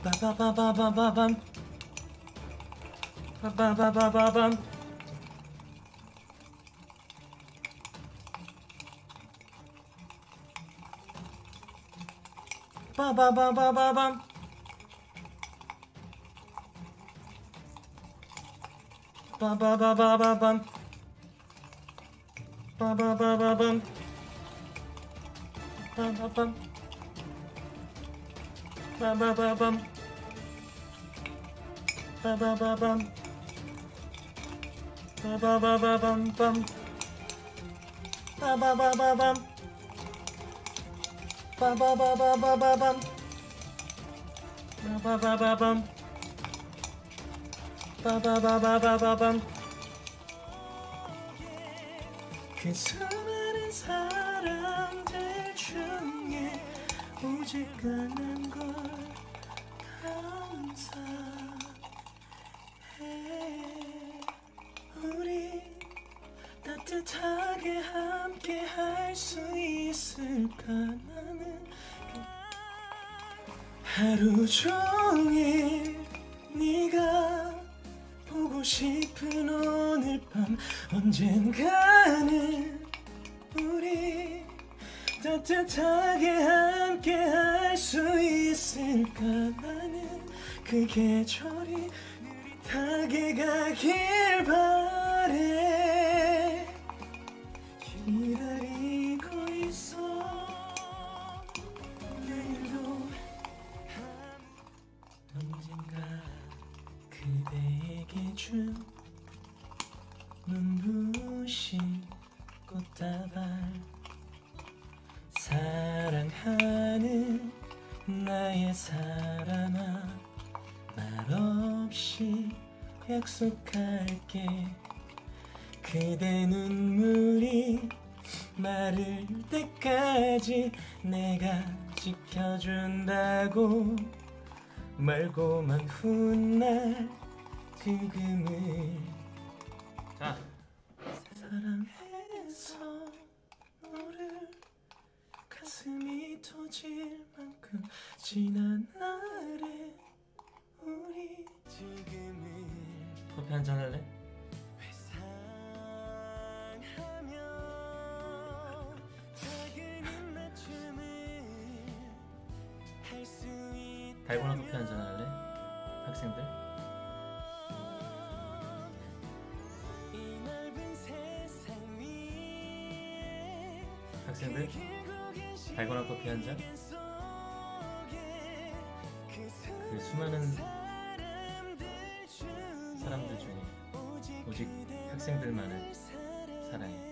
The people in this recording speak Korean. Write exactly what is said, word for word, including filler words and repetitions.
빠바바바바밤 빠바바바바밤 빠바바바바밤 빠바바바바밤 빠바바바밤 빠바밤 빠바바밤 빠바바밤 빠바바바밤밤 빠바바바밤 빠바바바바밤 빠바바바밤 빠바바바바밤 그 수많은 사람들 중에 오직 가는 걸 감사해. 우리 따뜻하게 함께 할 수 있을까. 나는 하루 종일 네가 보고 싶은 오늘 밤 언젠가는 우리 따뜻하게 함께 할 수 있을까. 나는 그 계절이 느릿하게 가길 바래. 기다리고 있어. 내일도 언젠가 그대에게 준 눈부신 꽃다발. 사랑하는 나의 사람아, 말없이 약속할게. 그대 눈물이 마를 때까지 내가 지켜준다고. 말고만 훗날 그금을 자 사랑해서 너를 가슴이 터질 만큼 지난 날에 우리 지금을 커피 한잔 할래? 달고나 커피 한잔 할래? 학생들? 학생들? 달고나 커피 한 잔? 그 수많은 사람들 중에 오직 학생들만을 사랑해.